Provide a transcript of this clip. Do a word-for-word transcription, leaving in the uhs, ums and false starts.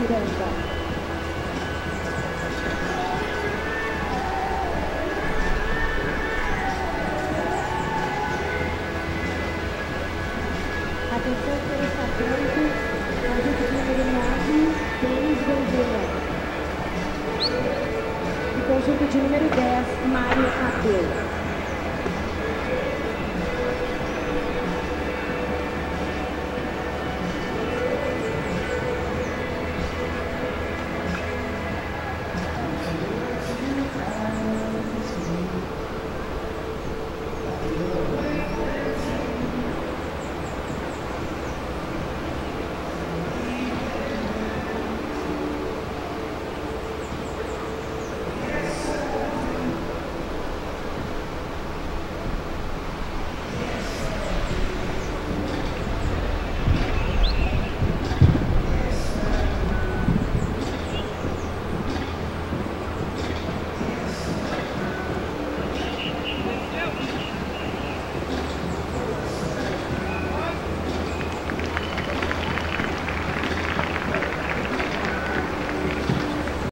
Miranda. Atenção para o satélite, conjunto número nove, Denis Gouveia. E conjunto de número dez, Mário Abreu.